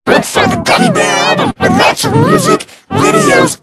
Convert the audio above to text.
Look for the Gummy Bear album with lots of music, videos,